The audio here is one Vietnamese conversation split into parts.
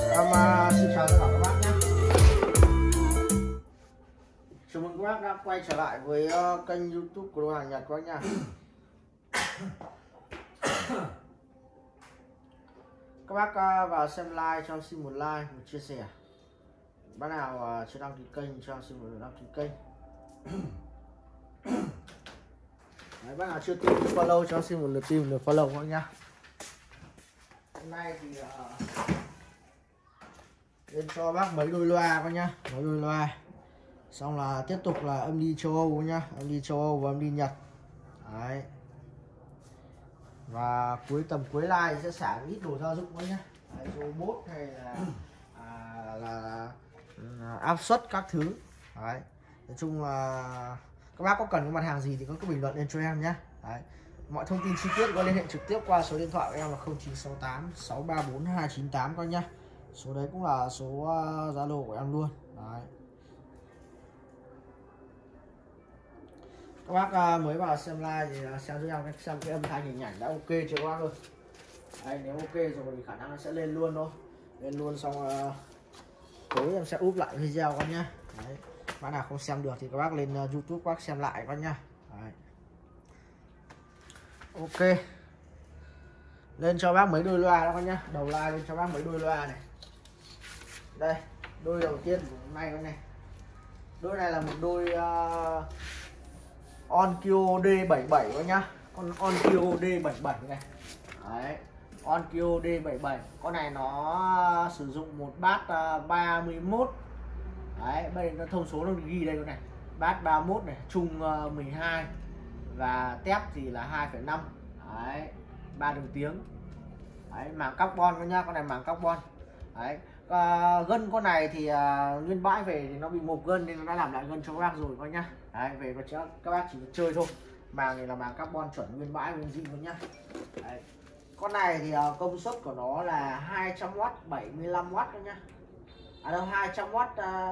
Xin chào tất cả các bác nhé. Chào mừng các bác đã quay trở lại với kênh YouTube của Đồ Hàng Nhật các bác nha. Các bác vào xem like cho xin một like, một chia sẻ. Bác nào chưa đăng ký kênh cho xin một đăng ký kênh. Đấy, bác nào chưa tìm được follow cho xin một lượt tìm được follow các bác nha. Hôm nay thì lên cho bác mấy đôi loa các nhá, mấy đôi loa. Xong là tiếp tục là âm đi châu Âu nhá, âm đi châu Âu và âm đi Nhật. Đấy. Và tầm cuối live sẽ xả ít đồ gia dụng thôi nhá. Đấy, robot hay là áp suất các thứ. Đấy. Nói chung là các bác có cần cái mặt hàng gì thì có cái bình luận lên cho em nhé. Đấy. Mọi thông tin chi tiết có liên hệ trực tiếp qua số điện thoại của em là 0968 634 298 các nhá. Số đấy cũng là số Zalo của em luôn. Đấy. Các bác mới vào xem live thì xem giúp em xem cái âm thanh hình ảnh đã ok chưa các bác ơi. Đấy, nếu ok rồi thì khả năng nó sẽ lên luôn thôi. Lên luôn xong tối em sẽ úp lại video các nhá. Đấy. Bác nào không xem được thì các bác lên YouTube các bác xem lại các nhá. Đấy. Ok. Lên cho bác mấy đôi loa đó các nhá. Đầu live lên cho bác mấy đôi loa này. Đây, đôi đầu tiên của hôm nay này. Đôi này là một đôi Onkyo D77 các nhá. Con Onkyo D77 này. Đấy. Onkyo D77. Con này nó sử dụng một bát 31. Đấy, bây giờ nó thông số nó ghi đây con này. Bát 31 này, chung 12 và tép thì là 2,5. Đấy, 3 đường tiếng. Đấy, màng carbon các nhá, con này màng carbon. Đấy. Gân con này thì nguyên bãi về thì nó bị mục gân nên nó đã làm lại gân cho các bác rồi các nhá. Đấy, về các bác chỉ chơi thôi. Màng này là màng carbon chuẩn nguyên bãi nguyên zin luôn nhá. Đấy. Con này thì công suất của nó là 200W 75W các nhá. À đâu 200W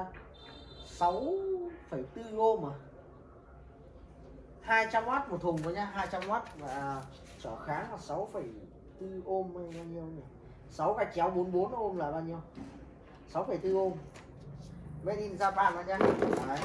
6,4 ohm mà. 200W một thùng thôi nhá, 200W và trở kháng là 6,4 ohm bao nhiêu nhỉ? 6 gạch chéo 44 ohm là bao nhiêu? 6,4 ohm. Made in Japan các nhá. Đấy.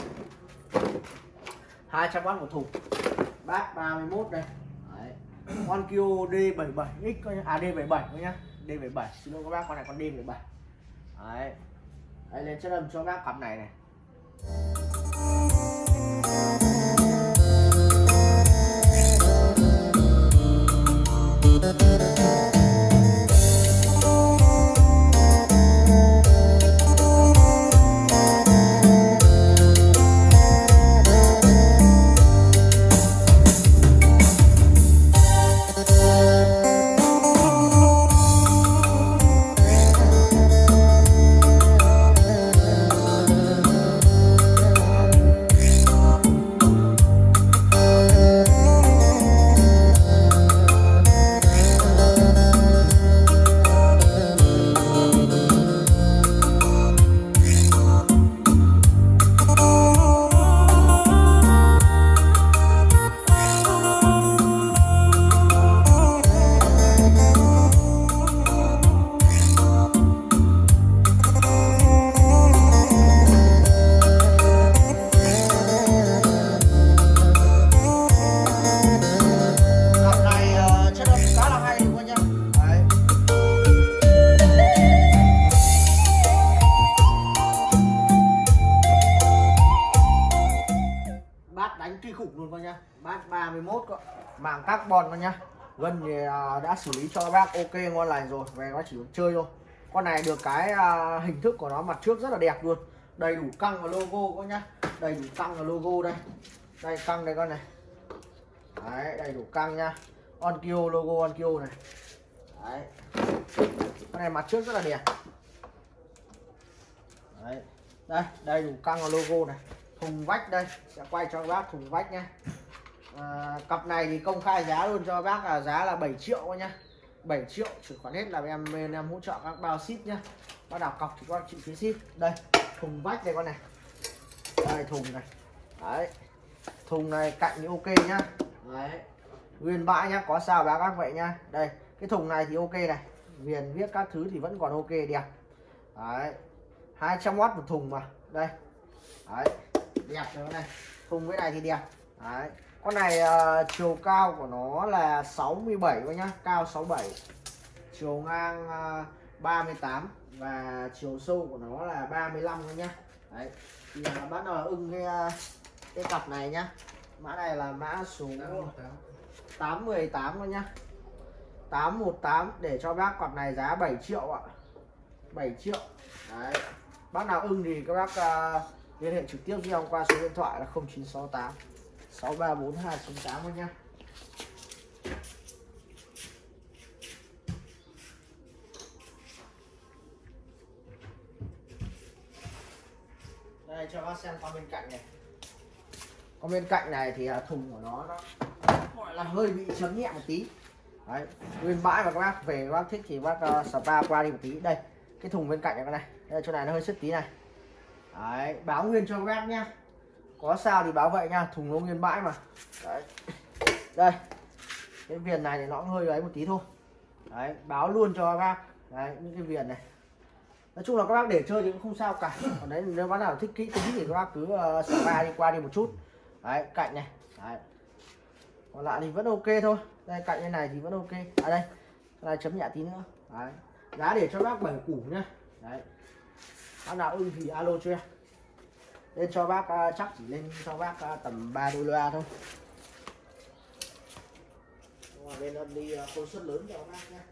200W một thùng. Bát 31 đây. Đấy. Onkyo D77X coi nhá. À D77 coi nhá. D77, xin lỗi các bác, con này con D77. Đấy. Đây lên chất âm cho bác cặp này này. Bát 31 màng carbon con nhá. Gân thì đã xử lý cho bác ok ngon lành rồi, về nó chỉ chơi thôi. Con này được cái hình thức của nó mặt trước rất là đẹp luôn, đầy đủ căng và logo con nhá, đầy đủ căng và logo đây, đây căng đây con này. Đấy, đầy đủ căng nhá, Onkyo logo Onkyo này. Đấy, con này mặt trước rất là đẹp. Đấy, đây đầy đủ căng và logo này. Thùng vách đây, sẽ quay cho bác thùng vách nhá. Cặp này thì công khai giá luôn cho bác là giá là 7 triệu nhá. 7 triệu chuyển khoản hết là em hỗ trợ các bao ship nhá. Bác nào cọc thì các bác chịu phí ship. Đây, thùng vách đây con này. Đây thùng này. Đấy. Thùng này cạnh thì ok nhá. Đấy. Nguyên bãi nhá, có sao bác vậy nhá. Đây, cái thùng này thì ok này. Viền viết các thứ thì vẫn còn ok đẹp. Đấy, 200W một thùng mà. Đây. Đấy, đẹp rồi này. Thùng cái này thì đẹp. Đấy. Con này chiều cao của nó là 67 thôi nhá, cao 67. Chiều ngang 38 và chiều sâu của nó là 35 thôi nhá. Đấy. Thì bác nào ưng cái cặp này nhá. Mã này là mã số 818 thôi nhá. 818 để cho bác cặp này giá 7 triệu ạ. 7 triệu. Đấy. Bác nào ưng thì các bác liên hệ trực tiếp với ông qua số điện thoại là 0968 634208 thôi nhá. Đây cho bác xem qua bên cạnh này. Còn bên cạnh này thì thùng của nó gọi là hơi bị chấm nhẹ một tí. Đấy, nguyên bãi mà các bác về các bác thích thì bác spa qua đi một tí. Đây, cái thùng bên cạnh này, đây, chỗ này nó hơi sứt tí này. Đấy, báo nguyên cho các bác nhá. Có sao thì báo vậy nha, thùng nó nguyên bãi mà. Đấy. Đây. Cái viền này thì nó cũng hơi ấy một tí thôi. Đấy, báo luôn cho các bác. Đấy, những cái viền này. Nói chung là các bác để chơi thì cũng không sao cả. Còn đấy nếu bác nào thích kỹ tính thì các bác cứ spa đi qua đi một chút. Đấy, cạnh này. Đấy. Còn lại thì vẫn ok thôi. Đây cạnh bên này thì vẫn ok. À đây. Cái này chấm nhẹ tí nữa. Đấy. Giá để cho bác 7 củ nhá. Đấy. Bác nào ưng thì alo cho em. Lên cho bác chắc chỉ lên cho bác tầm 3 đô la thôi. Lên đi công suất lớn cho bác nhé.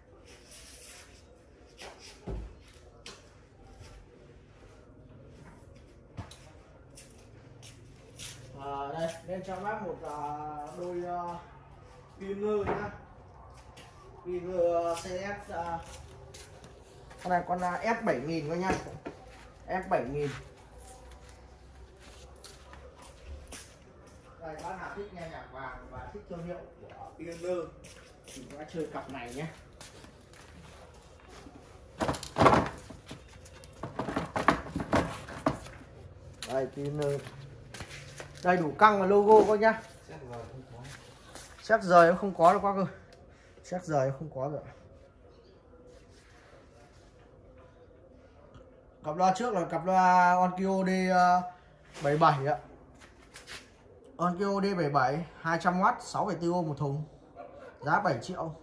Đây lên cho bác một đôi Pioneer nhá. Pioneer CS con này con F7000 thôi nhá. F7000. Đây bác nào thích nghe nhạc vàng và thích thương hiệu của Pioneer thì các bác chơi cặp này nhé. Đây Pioneer. Đầy đủ căng và logo coi nhá. Chắc rời nó không có được quá cơ. Chắc rời nó không có được. Cặp loa trước là cặp loa Onkyo D77 ạ. Onkyo D77 200W 6,4 ohm một thùng. Giá 7 triệu.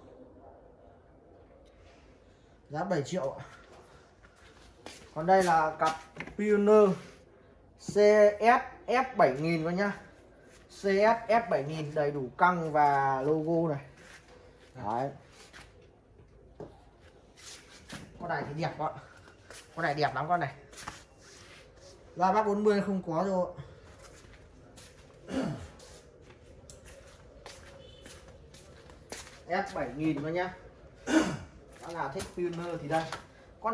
Giá 7 triệu ạ. Còn đây là cặp Pioneer CS F7000 coi nhá. CS F7000 đầy đủ căng và logo này. Đấy. Con này thì đẹp quá. Con này đẹp lắm con này. Loa bác 40 không có rồi. F7000 thôi nhá. Bác nào thích Pioneer thì đây. Con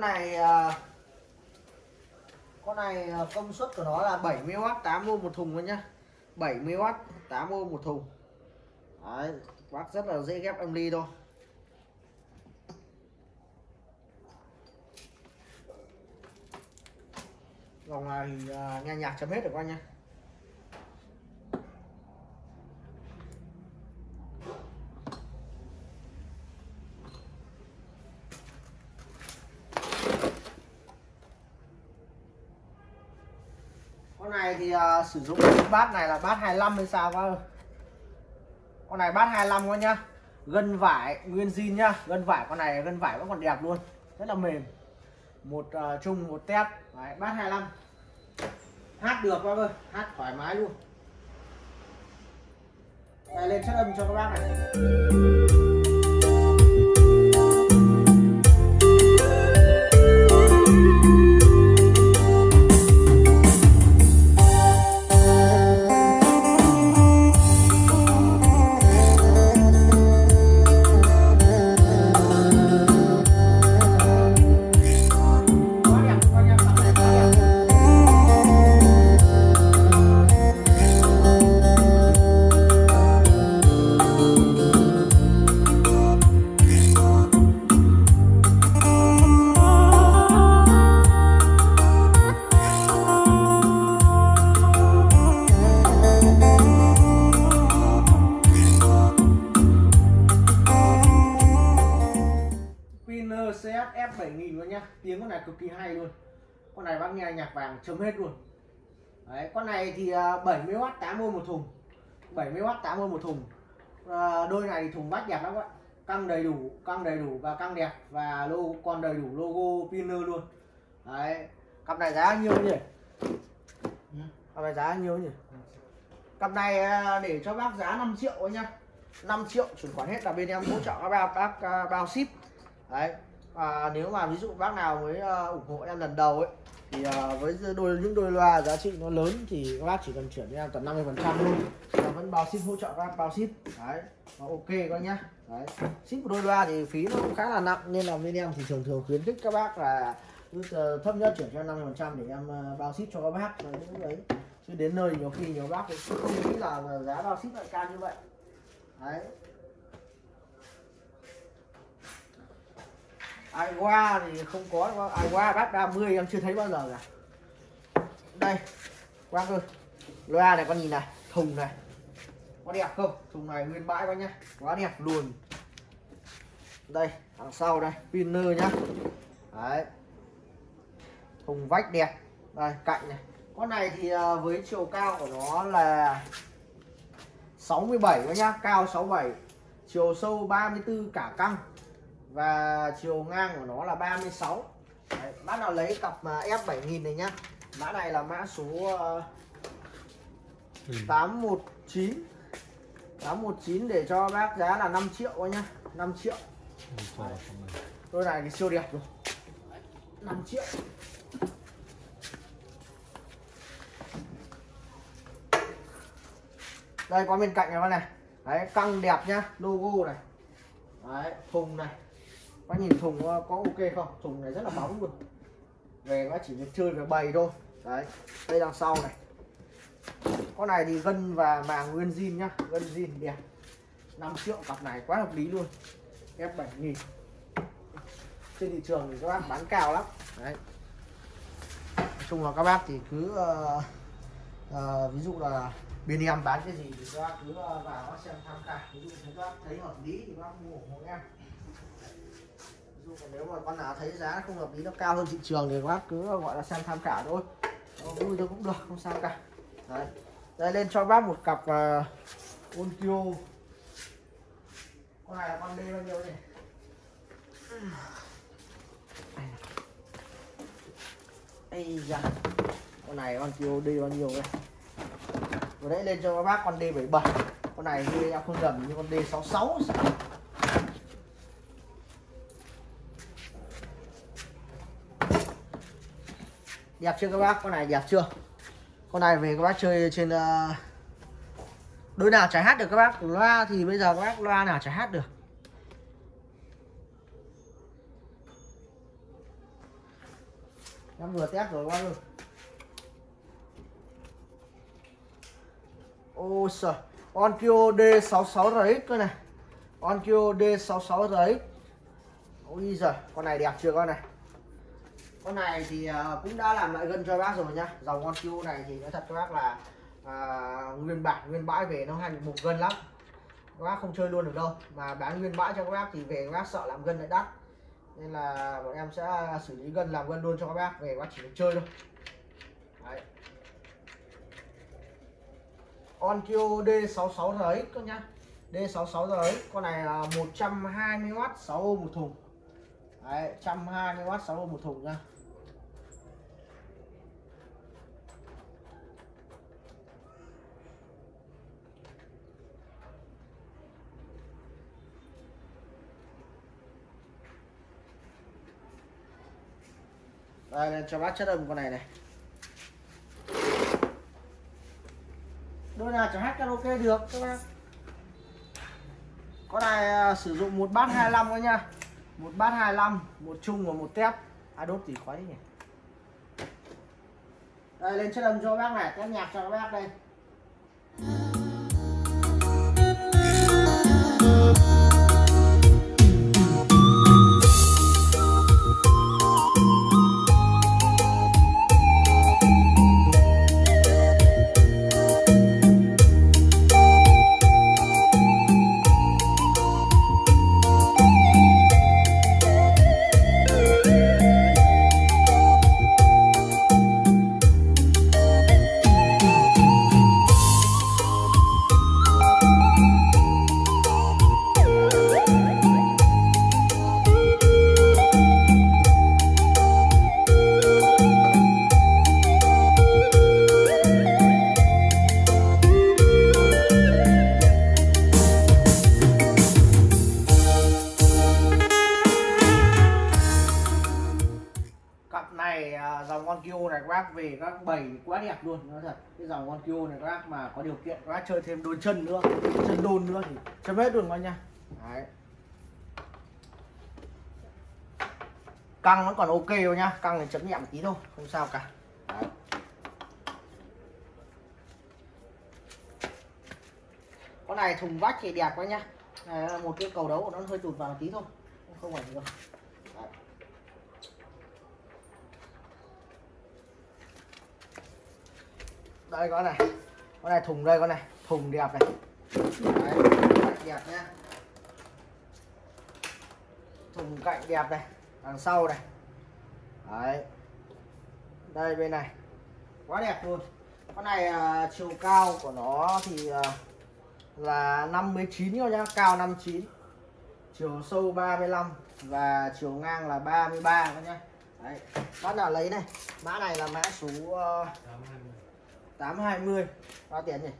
này công suất của nó là 70W 8 ohm một thùng thôi nhá. 70W 8 ohm một thùng. Đấy, bác rất là dễ ghép âm ly thôi. Dòng này thì nghe nhạc chấm hết được anh nha. Con này thì sử dụng bát này là bát 25 hay sao quá. Con này bát 25 quá nhá. Gân vải nguyên zin nhá. Gân vải con này gân vải vẫn còn đẹp luôn. Rất là mềm. Một chung một tép. Đấy, bát 25. Hát được bác ơi, hát thoải mái luôn. Đây lên chất âm cho các bác này. Pioneer CS F7000 luôn nhá. Tiếng con này cực kỳ hay luôn. Con này bác nghe nhạc vàng chấm hết luôn. Đấy, con này thì 70W 80 một thùng. 70W 80 một thùng. Đôi này thì thùng vách đẹp lắm các bạn. Căng đầy đủ và căng đẹp, và logo còn đầy đủ logo Pioneer luôn. Đấy, cặp này giá nhiêu nhỉ? Cặp này giá nhiêu nhỉ? Cặp này để cho bác giá 5 triệu nhá. 5 triệu chuyển khoản hết là bên em hỗ trợ các bác bao ship. Đấy. Nếu mà ví dụ bác nào mới ủng hộ em lần đầu ấy thì với những đôi loa giá trị nó lớn thì các bác chỉ cần chuyển cho em tầm 50% thôi. Em vẫn bao ship, hỗ trợ các bác bao ship. Đấy. Nó ok các nhá. Đấy. Ship của đôi loa thì phí nó cũng khá là nặng, nên là bên em thì thường khuyến khích các bác là thấp nhất chuyển cho 50% để em bao ship cho các bác. Những đấy. Chứ đến nơi nhiều khi nhiều bác thì không nghĩ là giá bao ship lại cao như vậy. Đấy. Ai qua thì không có, ai qua bát 30 em chưa thấy bao giờ cả. Đây quang ơi, loa này con nhìn này, thùng này có đẹp không? Thùng này nguyên bãi quá nhá, quá đẹp luôn. Đây đằng sau đây Pioneer nhá. Đấy, thùng vách đẹp. Đây cạnh này, con này thì với chiều cao của nó là 67 nhá, cao 67, chiều sâu 34 cả căng, và chiều ngang của nó là 36. Đấy, bác nào lấy cặp F7000 này nhá, mã này là mã số 819 để cho bác giá là 5 triệu nhá, 5 triệu. Đôi này thì siêu đẹp rồi. 5 triệu. Đây có bên cạnh này con này. Đấy, căng đẹp nhá, logo này. Đấy, thùng này. Bác nhìn thùng có ok không? Thùng này rất là bóng luôn. Về bác chỉ việc chơi và bày thôi. Đấy, đây đằng sau này. Con này thì gân và màng nguyên zin nhá, gân zin đẹp. 5 triệu cặp này quá hợp lý luôn. F7000. Trên thị trường thì các bác bán cao lắm. Đấy. Nói chung là các bác thì cứ ví dụ là bên em bán cái gì thì các bác cứ vào bác xem tham khảo, ví dụ các bác thấy hợp lý thì các bác mua ủng hộ em. Ví dụ nếu mà con nào thấy giá không hợp lý, nó cao hơn thị trường thì các bác cứ gọi là xem tham khảo thôi, vui thôi cũng được, không sao cả. Đấy, đây lên cho bác một cặp Onkyo. Con này là con D bao nhiêu nhỉ? Ây da, con này Onkyo D bao nhiêu đây? Vừa nãy lên cho các bác con D77. Con này thì em không nhầm như con D66. Đẹp chưa các bác? Con này đẹp chưa? Con này về các bác chơi trên đôi nào chả hát được các bác. Loa thì bây giờ các bác loa nào chả hát được. Em vừa test rồi các bác ơi. Ôi trời, Onkyo D66RX cơ này. Onkyo D66RX. Ôi giời, con này đẹp chưa con này? Con này thì cũng đã làm lại gân cho bác rồi nhá. Dòng Onkyo này thì nói thật các bác là nguyên bãi về nó hành một gân lắm. Các bác không chơi luôn được đâu. Mà bán nguyên bãi cho các bác thì về các bác sợ làm gân lại đắt. Nên là bọn em sẽ xử lý gân, làm gân luôn cho các bác. Về các bác chỉ được chơi thôi. Đấy. Onkyo D66RX các nhá. D66RX. Con này là 120W 6 ohm một thùng. Đấy, 120W 6 ohm một thùng nhá. Đây, cho bác chất âm con này này. Đôi nào chẳng hát karaoke được các bác. Con này sử dụng một bát 25 thôi nha. Một bát 25, một chung và một tép. Đốt thì khói nhỉ. Đây, lên chất âm cho bác này, test nhạc cho các bác đây. này dòng con Kyo này các bác về các bày quá đẹp luôn, nói thật. Cái dòng con Kyo này các bác mà có điều kiện các bác chơi thêm đôn chân nữa, chân đôn nữa thì chấm hết luôn các nha. Đấy. Căng vẫn còn ok thôi nhá, căng thì chấm nhẹ một tí thôi, không sao cả. Đấy. Con này thùng vách thì đẹp quá nhá. Này là một cái cầu đấu của nó hơi tụt vào một tí thôi, không phải được. Đấy. Đây con này thùng đây, con này thùng đẹp này. Đấy, cạnh đẹp nhá, thùng cạnh đẹp này, đằng sau này. Đấy, đây bên này quá đẹp luôn. Con này chiều cao của nó thì là 59 thôi nhá, cao 59, chiều sâu 35 và chiều ngang là 33 các nhá. Đấy, bác nào lấy này, mã này là mã số 820. Bao tiền nhỉ?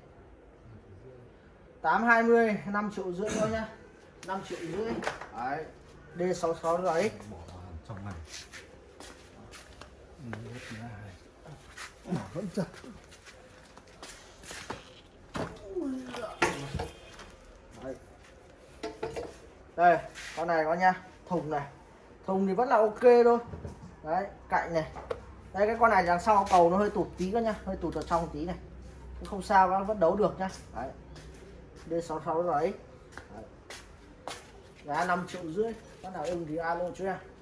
820, 5,5 triệu thôi nhá, 5,5 triệu. Đấy, D66 RX. trong này Vẫn chật. Đấy. Đây, con này con nha, thùng này. Thùng thì vẫn là ok thôi. Đấy, cạnh này. Đây cái con này đằng sau cầu nó hơi tụt tí cơ nhá, hơi tụt ở trong tí này. Nhưng không sao, nó vẫn đấu được nhá. Đấy. D66 RX. Giá 5,5 triệu. Bác nào ưng thì alo cho em.